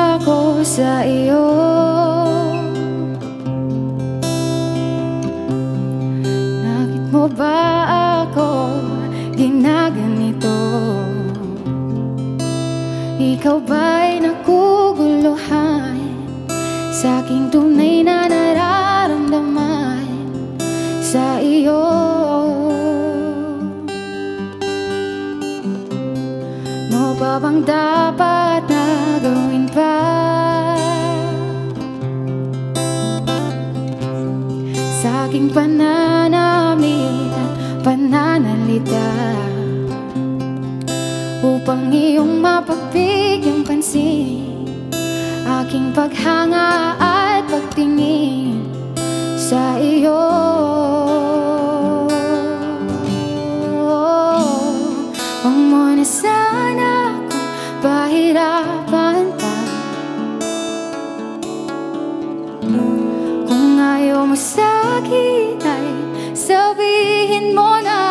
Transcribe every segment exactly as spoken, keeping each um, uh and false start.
ako sa iyo. Nakit mo ba ako ginaganito? Ikaw ba'y nakuguluhan sa aking tunay na nararamdaman sa iyo? Ano pa bang dapat na gawin pa? Sa aking pananamit at pananalita, upang iyong mapagbigyan pansin aking paghanga at pagtingin sa iyo. Huwag mo na sana akong pahirapan pa. Kung ayaw mo sa'kin ay sabihin mo na.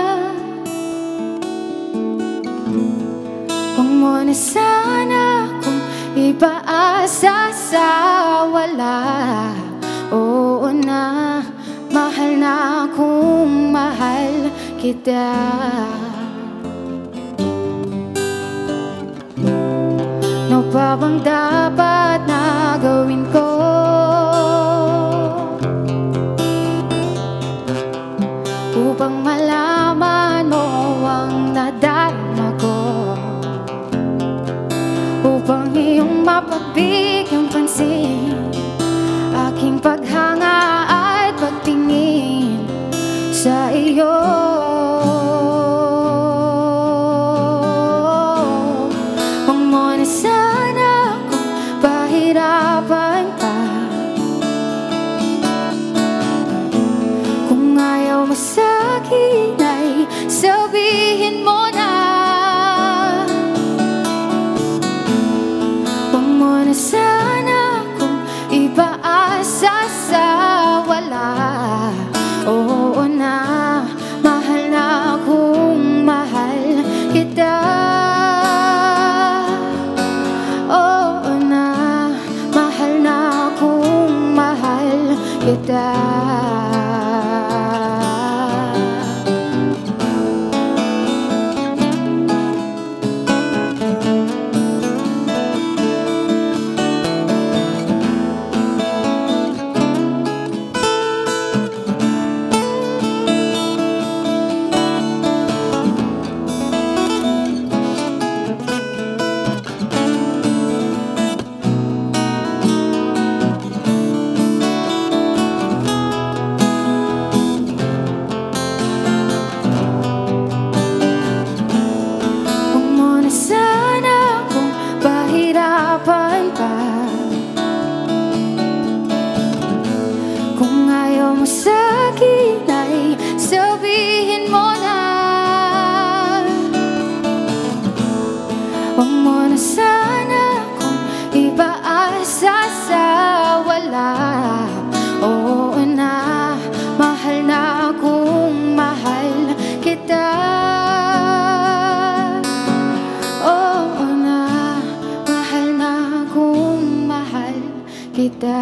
Huwag mo na sana akong ipaasa sa wala. Oo na, mahal na akong mahal kita. Ano pa bang dapat na gawin ko upang malaman mo ang nadarama ko, upang iyong mapagbigyan pansin aking paghanga at pagtingin sa iyo. Huwag mo na sana akong pahirapan pa. Kung ayaw mo sa'kin ay sabihin mo na. Huwag mo na sana akong ipaasa sa wala. Oo na, mahal na akong mahal kita. Oo na, mahal na akong mahal kita. Kung ayaw mo sa'kin ay sabihin mo na. Huwag mo na sana kung ipaasa sa wala. Oo na, mahal na akong mahal kita. Oo na, mahal na akong mahal kita.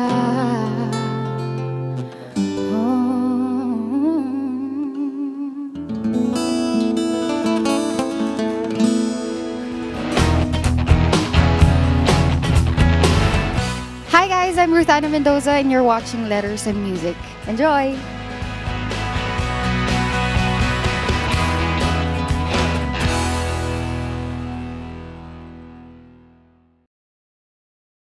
Hi guys, I'm Ruth Anna Mendoza and you're watching Letters and Music. Enjoy!